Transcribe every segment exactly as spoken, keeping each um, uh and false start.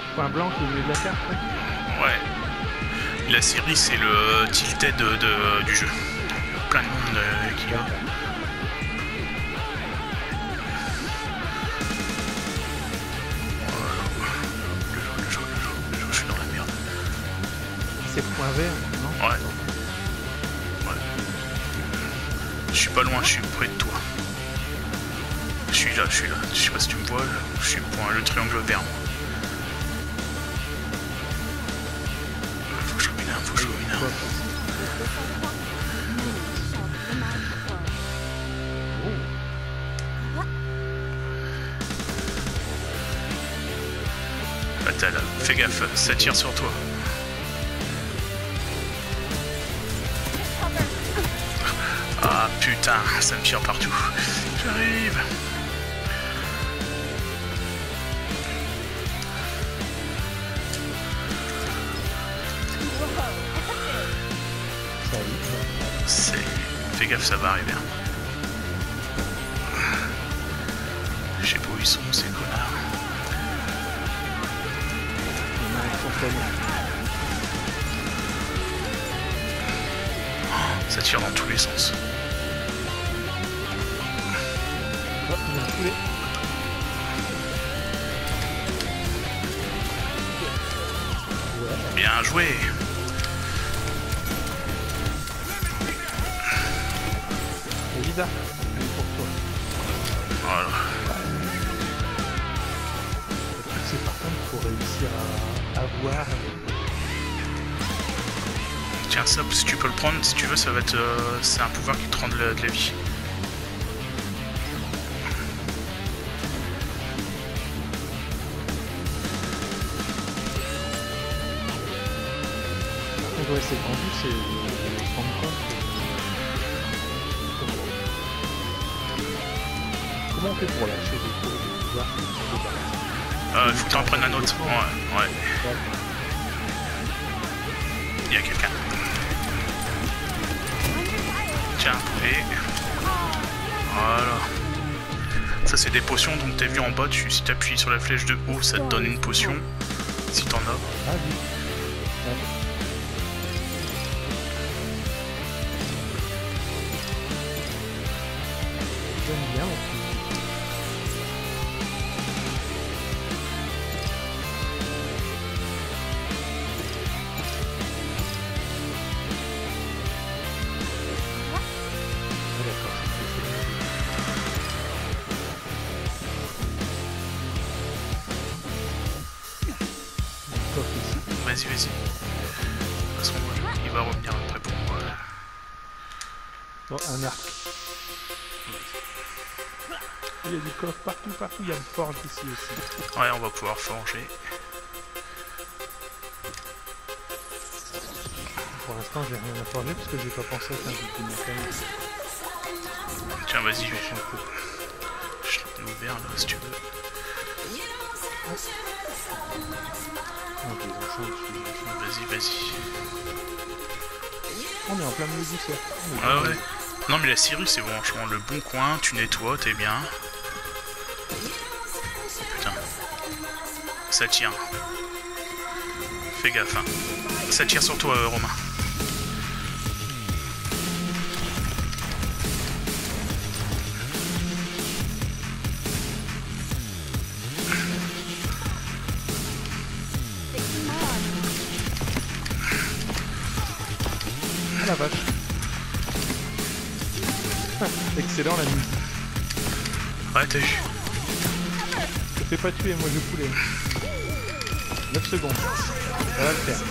point blanc qui est au milieu de la carte. Ouais. Ouais. La série, c'est le tilted de, de, du jeu. Plein de monde euh, qui va. C'est point vert, non? Ouais. Ouais. Je suis pas loin, je suis près de toi. Je suis là, je suis là. Je sais pas si tu me vois, je suis point le triangle vert. Faut que je trouve une arme, faut que je trouve une arme. Attends là, fais gaffe, ça tire sur toi. Ah putain, ça me tire partout. J'arrive. C'est... Fais gaffe, ça va arriver. Je sais pas où ils sont, ces connards. Oh, ça tire dans tous les sens. Oh, il a coulé. Bien joué. Elisa, elle est pour toi. Voilà. C'est par contre pour réussir à avoir. Tiens, ça, si tu peux le prendre, si tu veux, ça va être. Euh, c'est un pouvoir qui te rend de la, de la vie. Ouais, c'est vendu, c'est de se rendre compte. Comment on fait pour lâcher des pouvoirs? Euh, faut que t'en prennes un autre. Ouais, ouais. Il y a quelqu'un. Tiens, et... Voilà. Ça, c'est des potions, donc t'as vu en bas, tu, si t'appuies sur la flèche de haut, ça te donne une potion. Si t'en as. Ah oui. Ouais. J'aime bien. Vas-y, vas-y. De toute façon, il va revenir après pour moi. Bon, un arc. Il y a du coffre partout, partout. Il y a une forge ici aussi. Ouais, on va pouvoir forger. Pour l'instant, j'ai rien à forger parce que j'ai pas pensé à faire du mécanique. Tiens, vas-y, je vais. Je l'ai ouvert là si tu veux. Vas-y, vas-y. On est en plein milieu du cercle. Ah ouais. Non mais la scierie c'est franchement le bon coin, tu nettoies, t'es bien. Putain. Ça tire. Fais gaffe hein. Ça tire sur toi euh, Romain. La vache. Excellent la nuit. Ouais t'as vu. Je te fais pas tuer, moi je poulet. neuf secondes. Ça va le faire.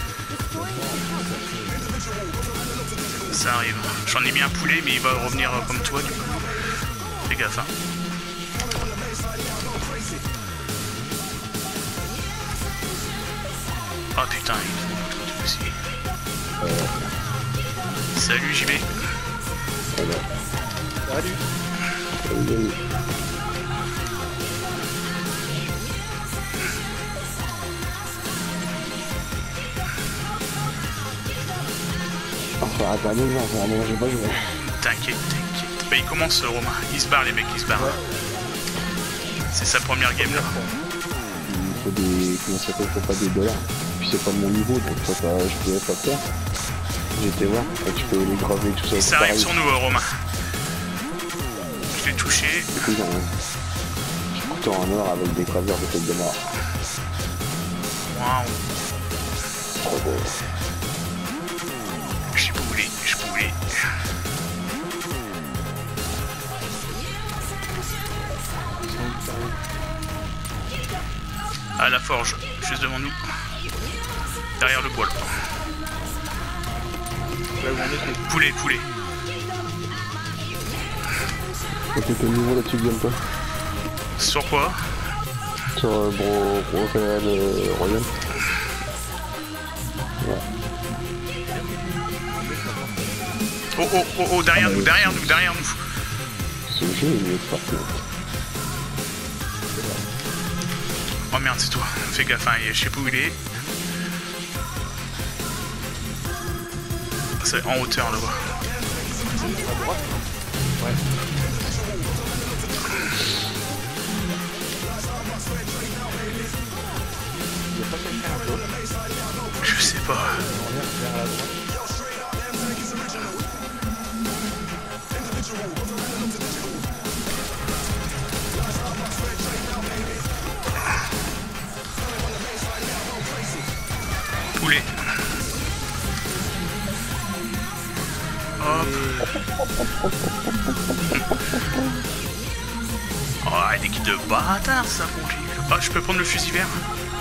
Ça arrive. J'en ai mis un poulet mais il va revenir comme toi du coup. Fais gaffe hein. Oh putain, il aussi. Salut J B. Salut. Salut. Enfin, attends, mais non, enfin, moi j'ai pas joué. T'inquiète, t'inquiète. Bah il commence euh, Romain. Il se barre les mecs, il se barre. Ouais. C'est sa première game là. faut des. Comment ça s'appelle, faut pas des dollars. Puis c'est pas de mon niveau, donc ça, pas, je pouvais pas faire. J'étais voir, quand tu peux les graver tout ça. Et ça arrive sur nous, euh, Romain. Je l'ai touché. C'est plus un couteau en or avec des gravures de tête de mort. Waouh. Trop beau. J'ai boulé, j'ai boulé. À la forge, juste devant nous. Derrière le bois là. Là où on était. Poulet, poulet. Et t'es au niveau là-dessus, viens pas. Sur quoi? Sur euh, Bro, Bro Réal euh, Royal. Ouais. Oh oh oh oh, derrière nous, derrière nous, derrière nous. Ce jeu il est parti. Oh merde, c'est toi. Fais gaffe, hein, je sais pas où il est. C'est en hauteur là-bas. À droite. Ouais. Il y a pas quelqu'un un peu. Je sais pas. On vient vers la droite. Poulet. Hop. Oh, une équipe de bâtards, ça, mon Dieu. Ah, je peux prendre le fusil vert?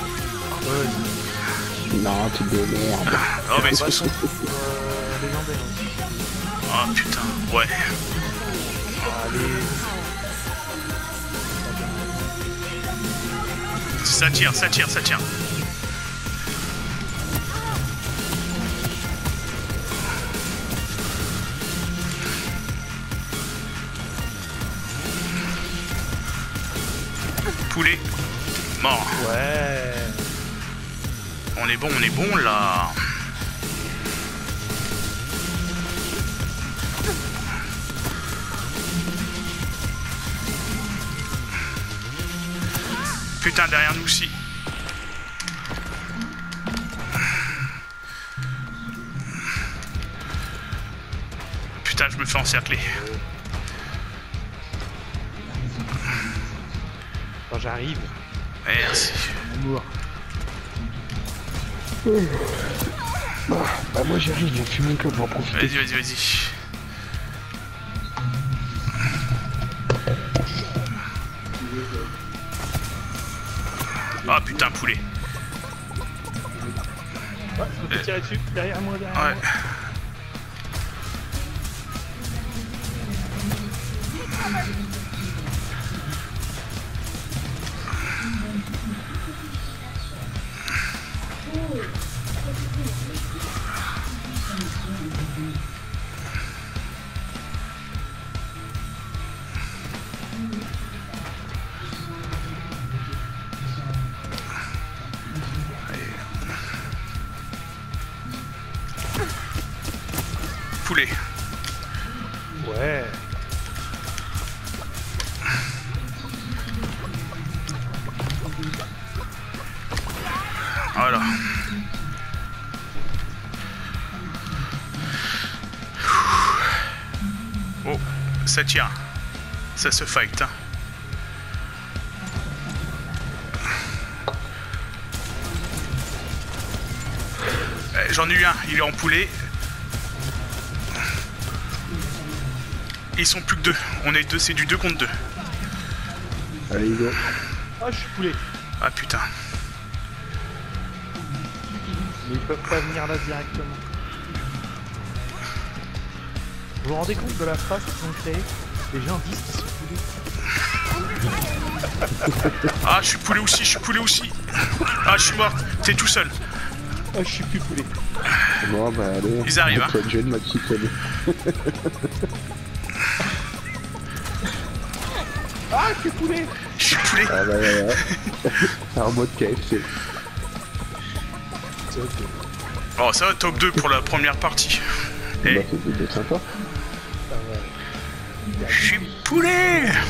Ouais, Non, tu de merde. Oh, mais c'est... euh, légendaire aussi. Oh, putain, ouais. Allez. Ça tire, ça tire, ça tire. Poulet. Mort. Ouais. On est bon, on est bon là. Putain, derrière nous aussi. Putain, je me fais encercler. Quand j'arrive. Merci. Amour. Bah moi j'arrive, j'ai fumé une clope pour en profiter. Vas-y, vas-y, vas-y. Ah putain, poulet. Ouais, je me fais tirer dessus. Derrière moi, derrière Ouais. moi. Poulet. Ouais. Voilà. Oh, ça tire. Ça se fight, hein. Eh, j'en ai eu un, il est en poulet. Ils sont plus que deux. On est deux, c'est du deux contre deux. Allez, go. Ah, je suis poulet. Ah putain. Mais ils peuvent pas venir là directement. Vous vous rendez compte de la phrase qu'ils ont créée? Les gens disent qu'ils sont poulets. Ah, je suis poulet aussi, je suis poulet aussi. Ah, je suis mort. T'es tout seul. Ah, je suis plus poulet. Bon bah allez. Ils arrivent, hein. Toi de jeune, ma petite allez. Ah, je suis poulet. Je suis poulet. Ah bah ouais, ouais. C'est un mode K F C. C'est ok. Oh, ça va, top deux pour la première partie. Bah Eh, c'était sympa. Ah ouais. je suis poulet.